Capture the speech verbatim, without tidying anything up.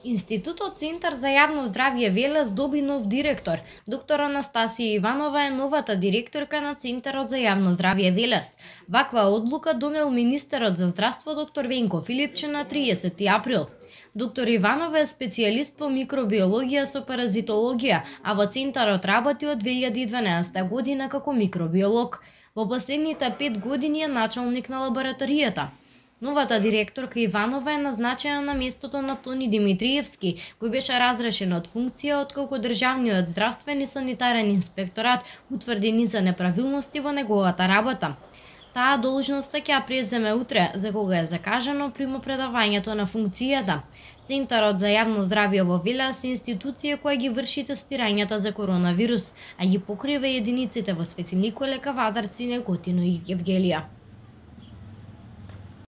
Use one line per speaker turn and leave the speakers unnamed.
Институтот Центар за јавно здравје Велес доби нов директор. Доктор Анастасија Иванова е новата директорка на Центарот за јавно здравје Велес. Ваква одлука донел министерот за здравство доктор Венко Филипче на триесети април. Доктор Иванова е специјалист по микробиологија со паразитологија, а во Центарот работи од две илјади и дванаесета година како микробиолог. Во последните пет години е началник на лабораторијата. Новата директорка Иванова е назначена на местото на Тони Димитриевски, кој беше разрешен од функција отколку државниот здравствен и санитарен инспекторат утврди низа неправилности во неговата работа. Таа должноста ќе ја преземе утре, за кога е закажано примопредавањето на функцијата. Центарот за јавно здравје во Велес е институција која ги врши тестирањата за коронавирус, а ги покрива единиците во Свети Николе, Кавадарци, Неготино и Евгелија.